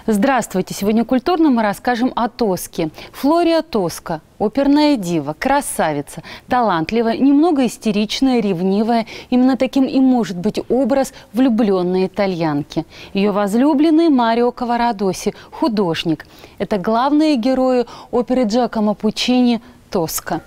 Здравствуйте! Сегодня культурно мы расскажем о Тоске. Флория Тоска – оперная дива, красавица, талантливая, немного истеричная, ревнивая. Именно таким и может быть образ влюбленной итальянки. Ее возлюбленный Марио Каварадоси – художник. Это главные герои оперы Джакомо Пуччини «Тоска».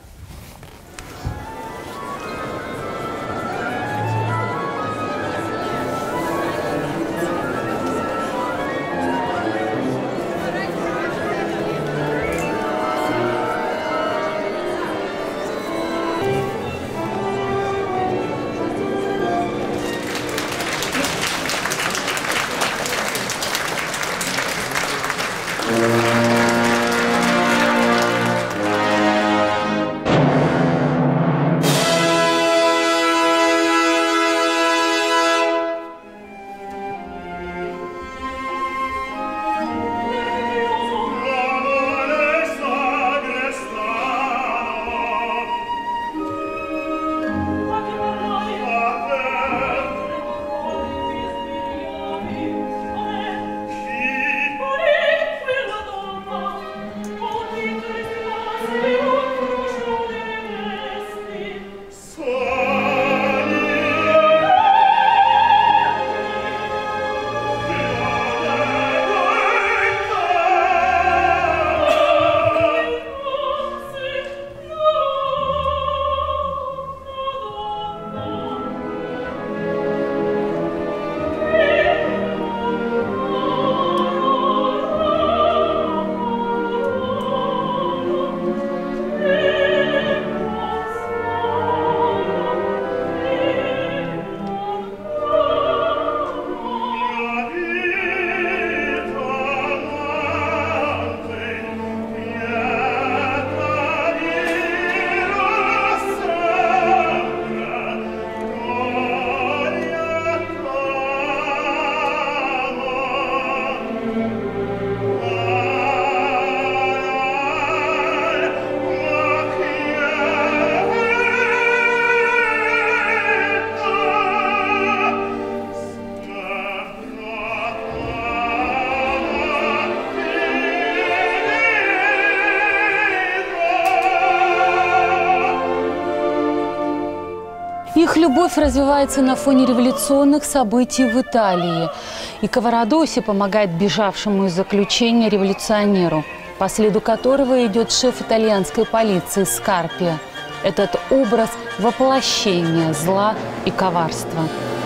Их любовь развивается на фоне революционных событий в Италии. И Каварадоси помогает бежавшему из заключения революционеру, по следу которого идет шеф итальянской полиции Скарпио. Этот образ – воплощение зла и коварства.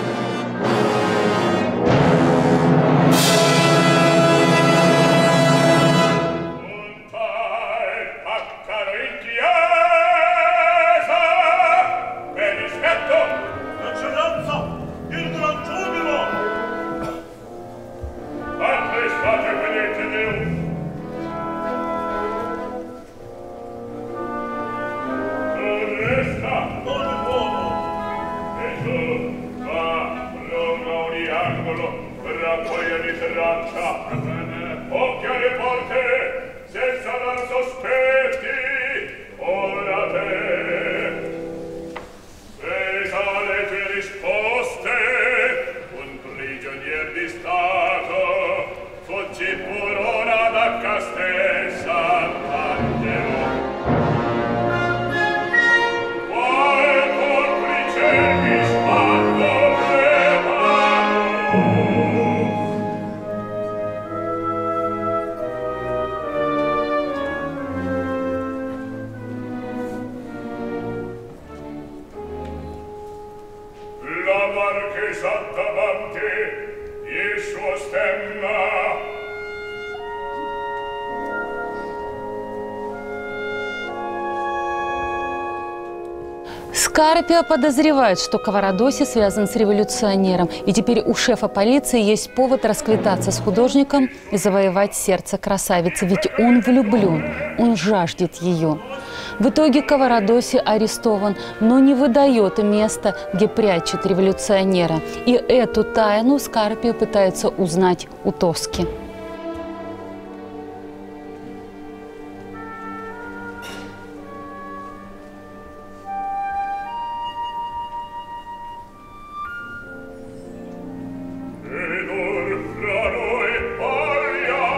Occhio alle porte, senza dar sospetti, ora te. Presa le tue risposte, un prigionier di Stato, fuggi pur ora da Castel Sant'Angelo. Qual complice mi sfatto preparo? Marchesa davanti, il suo stemma. Скарпио подозревает, что Каварадоси связан с революционером. И теперь у шефа полиции есть повод расквитаться с художником и завоевать сердце красавицы. Ведь он влюблен, он жаждет ее. В итоге Каварадоси арестован, но не выдает место, где прячет революционера. И эту тайну Скарпио пытается узнать у Тоски. Ed or fra noi parliamo.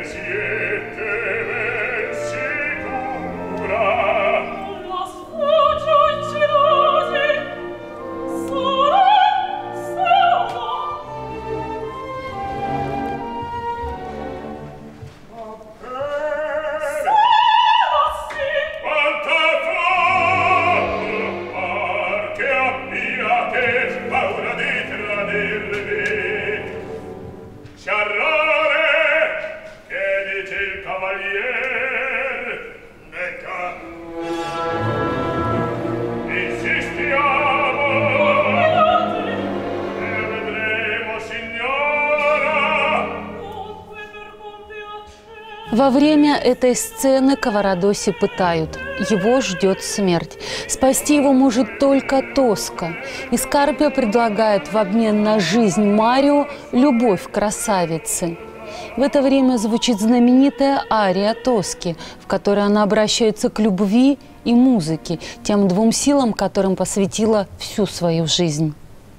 siete ben sicura. La sfoggio incidosi, sola, sola. Quanta folla, par che abbiate paura di tradirvi. Si arrare, che dice il cavalier, neca. Insistiamo, e vedremo, signora. Во время этой сцены Каварадоси пытают. Его ждет смерть. Спасти его может только Тоска. И Скарпия предлагает в обмен на жизнь Марио любовь красавицы. В это время звучит знаменитая ария Тоски, в которой она обращается к любви и музыке, тем двум силам, которым посвятила всю свою жизнь.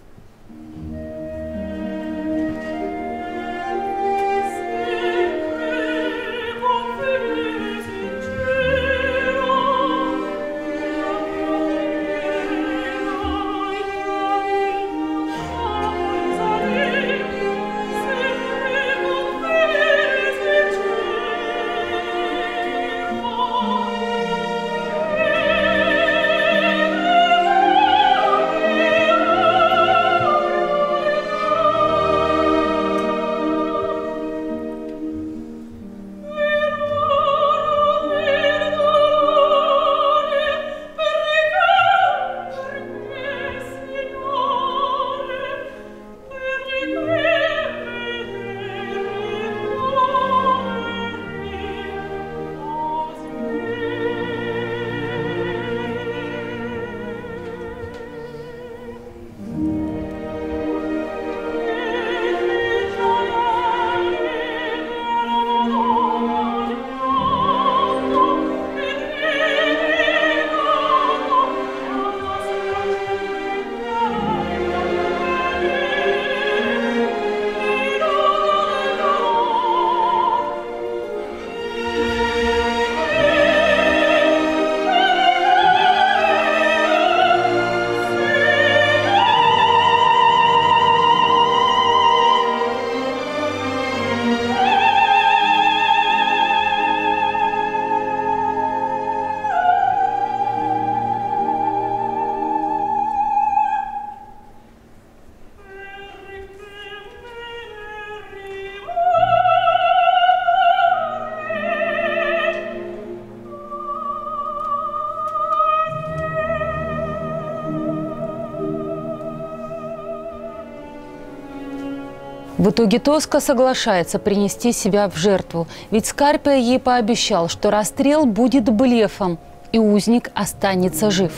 В итоге Тоска соглашается принести себя в жертву, ведь Скарпия ей пообещал, что расстрел будет блефом, и узник останется жив.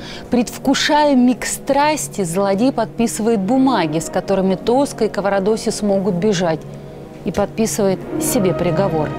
Предвкушая миг страсти, злодей подписывает бумаги, с которыми Тоска и Каварадоси смогут бежать, и подписывает себе приговор.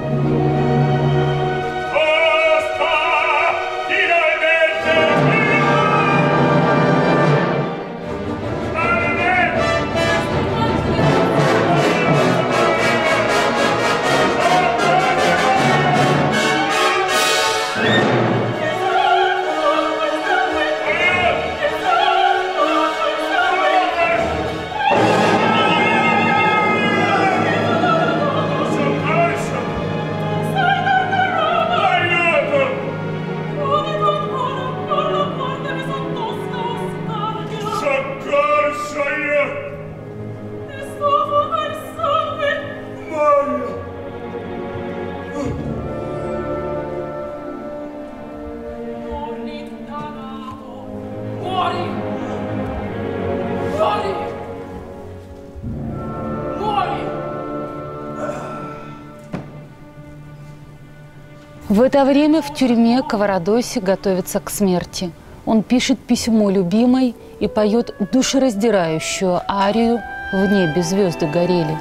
В это время в тюрьме Каварадоси готовится к смерти. Он пишет письмо любимой и поет душераздирающую арию «В небе звезды горели».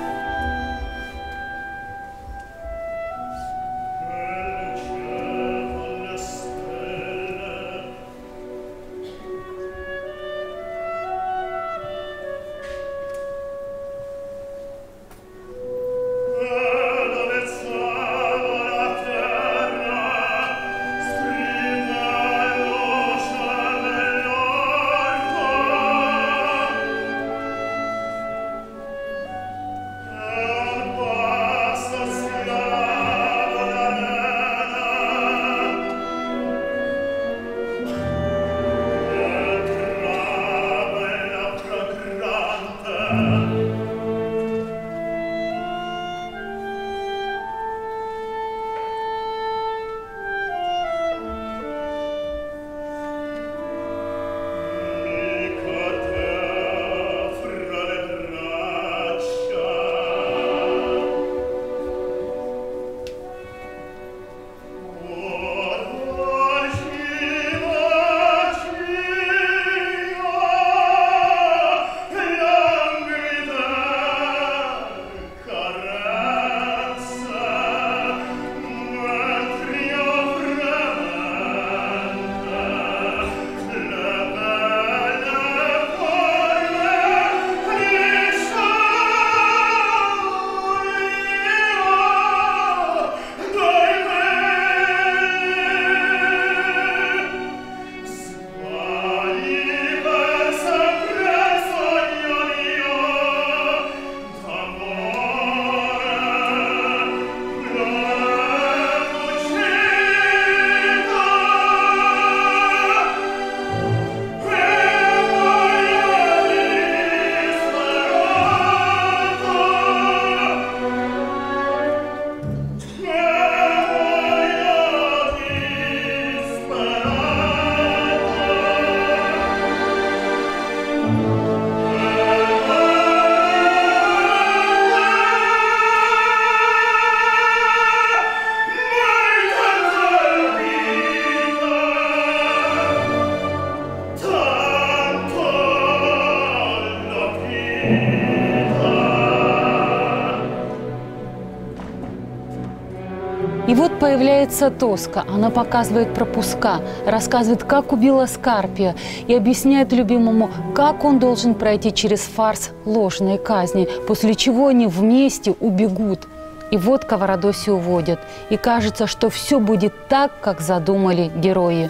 И вот появляется Тоска. Она показывает пропуска, рассказывает, как убила Скарпия, и объясняет любимому, как он должен пройти через фарс ложной казни, после чего они вместе убегут. И вот Каварадосию уводят. И кажется, что все будет так, как задумали герои.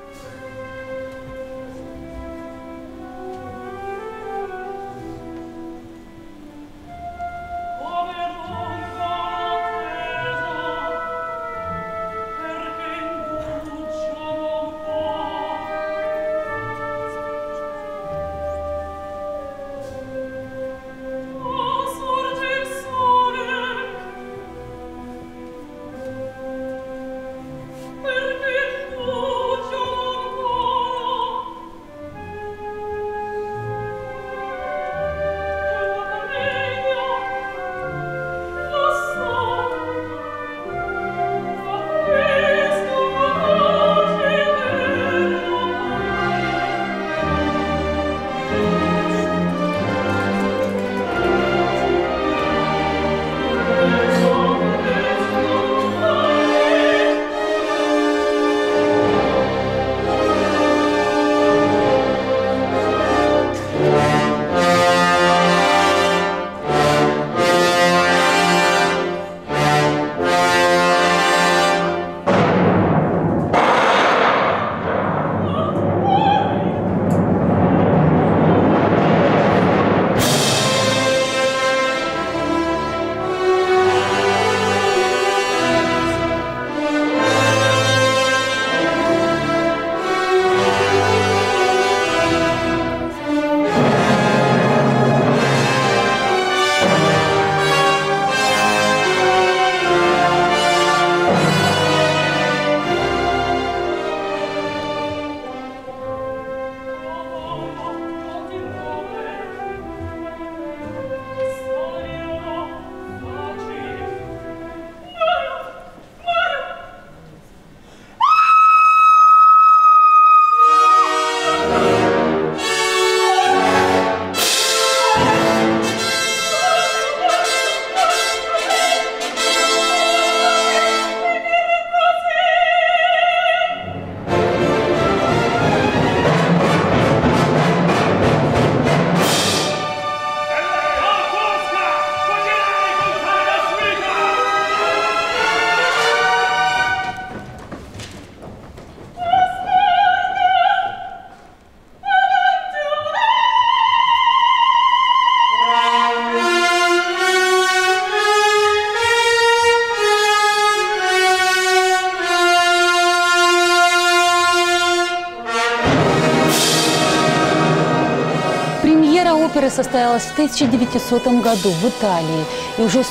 Оперы состоялась в 1900 году в Италии. И уже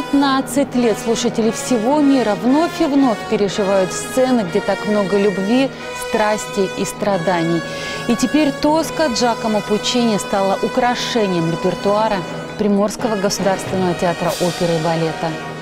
115 лет слушатели всего мира вновь и вновь переживают сцены, где так много любви, страсти и страданий. И теперь «Тоска» Джакомо Пуччини стала украшением репертуара Приморского государственного театра оперы и балета.